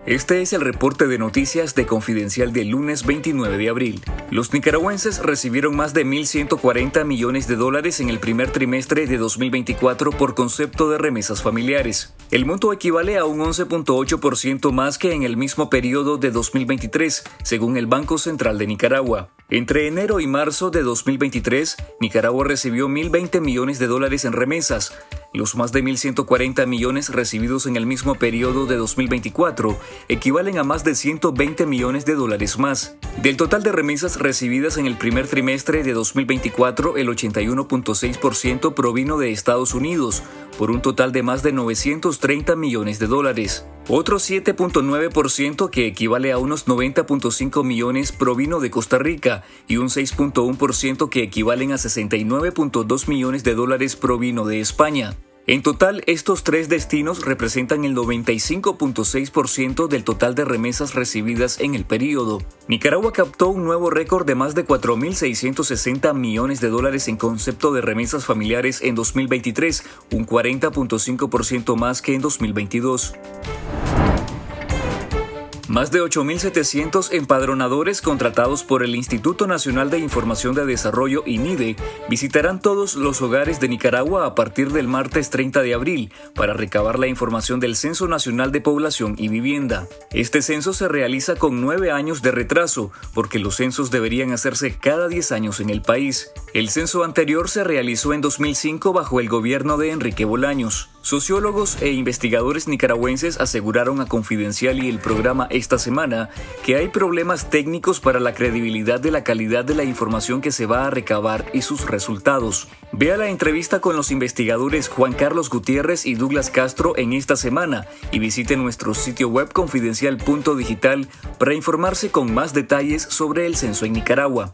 Este es el reporte de noticias de Confidencial del lunes 29 de abril. Los nicaragüenses recibieron más de 1.140 millones de dólares en el primer trimestre de 2024 por concepto de remesas familiares. El monto equivale a un 11.8% más que en el mismo periodo de 2023, según el Banco Central de Nicaragua. Entre enero y marzo de 2023, Nicaragua recibió 1.020 millones de dólares en remesas. Los más de 1.140 millones recibidos en el mismo periodo de 2024 equivalen a más de 120 millones de dólares más. Del total de remesas recibidas en el primer trimestre de 2024, el 81.6% provino de Estados Unidos, por un total de más de 930 millones de dólares. Otro 7.9%, que equivale a unos 90.5 millones, provino de Costa Rica y un 6.1% que equivalen a 69.2 millones de dólares provino de España. En total, estos tres destinos representan el 95.6% del total de remesas recibidas en el periodo. Nicaragua captó un nuevo récord de más de 4.660 millones de dólares en concepto de remesas familiares en 2023, un 40.5% más que en 2022. Más de 8.700 empadronadores contratados por el Instituto Nacional de Información de Desarrollo, INIDE, visitarán todos los hogares de Nicaragua a partir del martes 30 de abril para recabar la información del Censo Nacional de Población y Vivienda. Este censo se realiza con 9 años de retraso, porque los censos deberían hacerse cada 10 años en el país. El censo anterior se realizó en 2005 bajo el gobierno de Enrique Bolaños. Sociólogos e investigadores nicaragüenses aseguraron a Confidencial y el programa esta semana que hay problemas técnicos para la credibilidad de la calidad de la información que se va a recabar y sus resultados. Vea la entrevista con los investigadores Juan Carlos Gutiérrez y Douglas Castro en esta semana y visite nuestro sitio web confidencial.digital para informarse con más detalles sobre el censo en Nicaragua.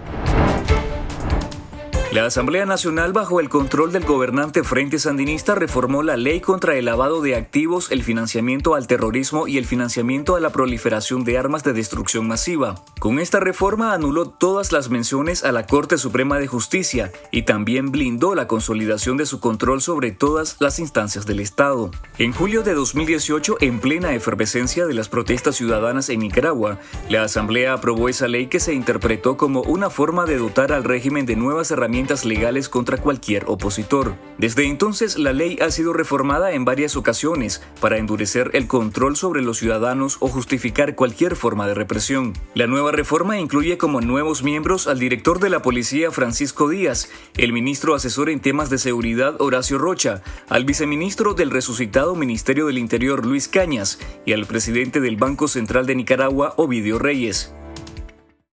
La Asamblea Nacional, bajo el control del gobernante Frente Sandinista, reformó la ley contra el lavado de activos, el financiamiento al terrorismo y el financiamiento a la proliferación de armas de destrucción masiva. Con esta reforma anuló todas las menciones a la Corte Suprema de Justicia y también blindó la consolidación de su control sobre todas las instancias del Estado. En julio de 2018, en plena efervescencia de las protestas ciudadanas en Nicaragua, la Asamblea aprobó esa ley que se interpretó como una forma de dotar al régimen de nuevas herramientas legales contra cualquier opositor. Desde entonces, la ley ha sido reformada en varias ocasiones para endurecer el control sobre los ciudadanos o justificar cualquier forma de represión. La nueva reforma incluye como nuevos miembros al director de la policía Francisco Díaz, el ministro asesor en temas de seguridad Horacio Rocha, al viceministro del resucitado Ministerio del Interior Luis Cañas y al presidente del Banco Central de Nicaragua Ovidio Reyes.